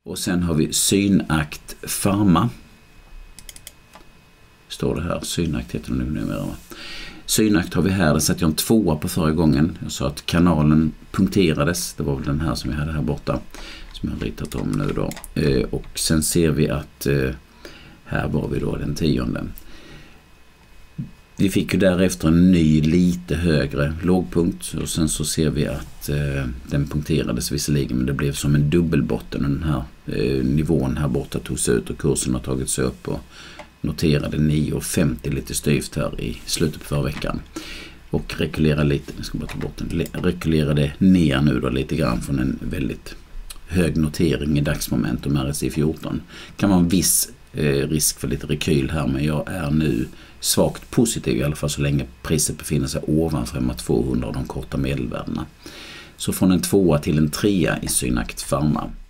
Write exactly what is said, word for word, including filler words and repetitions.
Och sen har vi Synakt Pharma. Står det här. Synakt heter det nu numera. Synakt har vi här. Det satt jag en tvåa på förra gången. Jag sa att kanalen punkterades. Det var väl den här som vi hade här borta. Som jag har ritat om nu då. Eh, och sen ser vi att eh, här var vi då den tionde. Vi fick ju därefter en ny lite högre lågpunkt. Och sen så ser vi att eh, den punkterades visserligen. Men det blev som en dubbelbotten. Och den här eh, nivån här borta togs ut. Och kursen har tagit sig upp och noterade nio femtio lite styvt här i slutet på förra veckan. Och rekylerade lite, jag ska bara ta bort den, rekylerade ner nu då lite grann från en väldigt hög notering i dagsmomentum R S I fjorton. Kan vara en viss eh, risk för lite rekyl här, men jag är nu svagt positiv i alla fall så länge priset befinner sig ovanför M A tvåhundra och de korta medelvärdena. Så från en tvåa till en trea i Synakt Pharma.